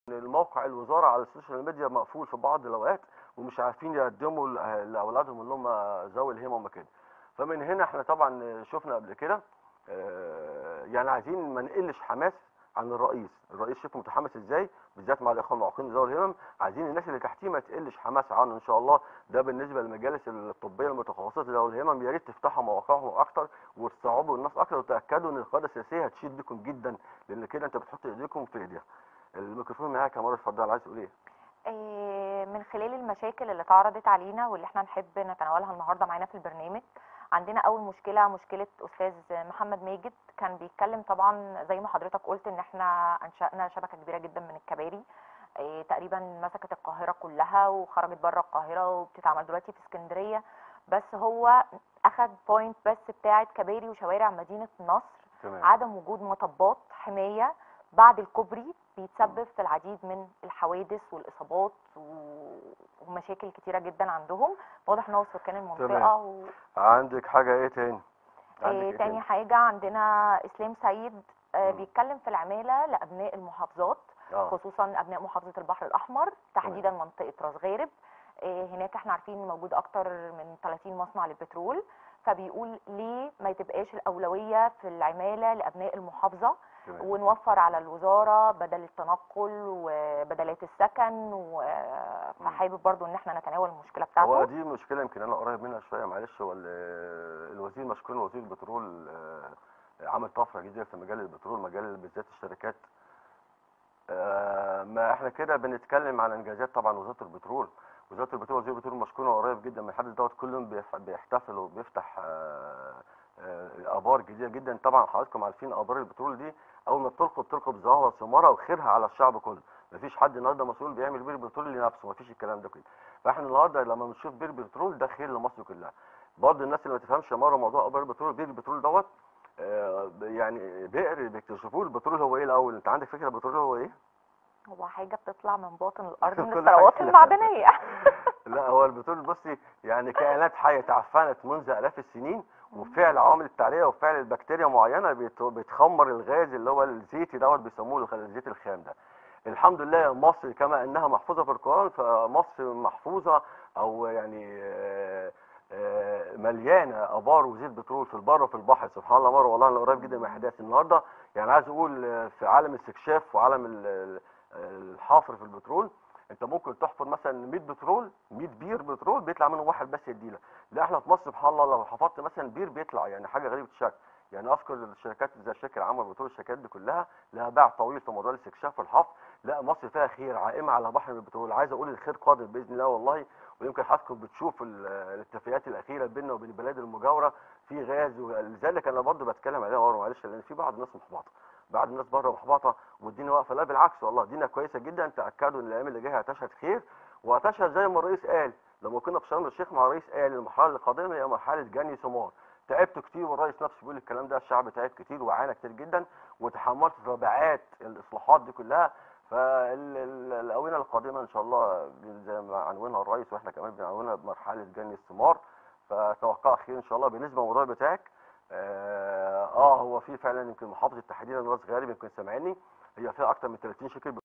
الموقع الوزاره على السوشيال ميديا مقفول في بعض الاوقات، ومش عارفين يقدموا لاولادهم اللي هم ذوي الهمم وكده. فمن هنا احنا طبعا شفنا قبل كده، يعني عايزين ما نقلش حماس عن الرئيس شوف متحمس ازاي، بالذات مع الاخوه المعاقين ذوي الهمم. عايزين الناس اللي تحتيه ما تقلش حماس عنه ان شاء الله. ده بالنسبه للمجالس الطبيه المتخصصه ذوي الهمم، يا ريت تفتحوا مواقعهم اكتر وتصعبوا الناس اكتر، وتاكدوا ان القياده السياسيه هتشيد بكم جدا، لان كده انت بتحط ايديكم في ايديها. الميكروفون معاك يا مرة، اتفضل، عايز تقول ايه؟ من خلال المشاكل اللي اتعرضت علينا واللي احنا نحب نتناولها النهارده معانا في البرنامج، عندنا اول مشكله استاذ محمد ماجد. كان بيتكلم طبعا زي ما حضرتك قلت ان احنا انشأنا شبكه كبيره جدا من الكباري، تقريبا مسكت القاهره كلها وخرجت بره القاهره وبتتعمل دلوقتي في اسكندريه. بس هو اخذ بوينت بس بتاعه كباري وشوارع مدينه نصر. تمام. عدم وجود مطبات حمايه بعد الكوبري بيتسبب في العديد من الحوادث والاصابات ومشاكل كتيره جدا عندهم. واضح ان هو سكان المنطقه. عندك حاجه ايه تاني؟ تاني حاجه عندنا اسلام سيد، بيتكلم في العماله لابناء المحافظات، خصوصا ابناء محافظه البحر الاحمر، تحديدا منطقه راس غارب. هناك احنا عارفين ان موجود اكتر من 30 مصنع للبترول. فبيقول ليه ما تبقاش الاولويه في العماله لابناء المحافظه، ونوفر على الوزاره بدل التنقل وبدلات السكن. فحابب برضو ان احنا نتناول المشكله بتاعته. هو دي مشكله يمكن انا قريب منها شويه، معلش. هو الوزير مشكور، وزير البترول عمل طفره جديده في مجال البترول، مجال بالذات الشركات. ما احنا كده بنتكلم على انجازات طبعا وزاره البترول. وزير البترول مشكور وقريب جدا من الحدث دوت. كل يوم بيحتفل وبيفتح ابار جديده جدا. طبعا حضراتكم عارفين ابار البترول دي اول ما بتلقط زهره وثمارها وخيرها على الشعب كله. مفيش حد النهارده مسؤول بيعمل بير بترول لنفسه، مفيش الكلام ده كله. فاحنا النهارده لما بنشوف بير بترول ده خير لمصر كلها. برضه الناس اللي ما تفهمش يا مره موضوع ابار البترول، بير البترول دوت يعني بئر بيكتشفوه. البترول هو ايه الاول؟ انت عندك فكره البترول هو ايه؟ هو حاجه بتطلع من باطن الارض من الثروات المعدنيه. لا، هو البترول بصي يعني كائنات حيه تعفنت منذ الاف السنين، وفعل عوامل التعريه وفعل البكتيريا معينه بتخمر الغاز اللي هو الزيتي دوت، بيسموه الزيت الخام ده. الحمد لله مصر كما انها محفوظه في القران، فمصر محفوظه او يعني مليانه ابار وزيت بترول في البر وفي البحر. سبحان الله، مره والله انا قريب جدا من احداث النهارده. يعني عايز اقول في عالم الاستكشاف وعالم الحفر في البترول، انت ممكن تحفر مثلا 100 بير بترول بيطلع منهم واحد بس يديلك. لا احنا في مصر سبحان الله لو حفرت مثلا بير بيطلع يعني حاجه غريبه الشكل. يعني اذكر الشركات زي الشركه العامه للبترول، الشركات دي كلها لها باع طويل في موضوع الاستكشاف والحفر. لا مصر فيها خير، عائمه على بحر البترول. عايز اقول الخير قادر باذن الله والله. ويمكن حضراتكم بتشوف الاتفاقيات الاخيره بيننا وبين البلاد المجاوره في غاز، ولذلك انا برضه بتكلم عليها ورا معلش، لان في بعض الناس محبطه، بعض الناس بره محبطه والدنيا واقفه. لا بالعكس والله الدنيا كويسه جدا. تاكدوا ان الايام اللي جايه هتشهد خير، وهتشهد زي ما الرئيس قال لما كنا في شرم الشيخ مع الرئيس، قال المرحله القادمه هي مرحله جني ثمار. تعبت كتير، والرئيس نفسه بيقول الكلام ده، الشعب تعب كتير وعانى كتير جدا، وتحملت تبعات الاصلاحات دي كلها. فالاونه القادمه ان شاء الله زي ما عنونها الرئيس واحنا كمان بنعنونها بمرحله جني الثمار. فتوقع خير ان شاء الله. بالنسبه للموضوع بتاعك، هو في فعلا يمكن محافظه تحديدا راس غارب، يمكن سامعني، هي فيها اكتر من 30 شركه